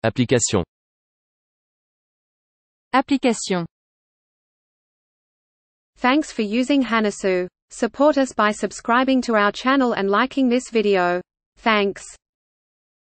Application. Application. Thanks for using Hanasu. Support us by subscribing to our channel and liking this video. Thanks.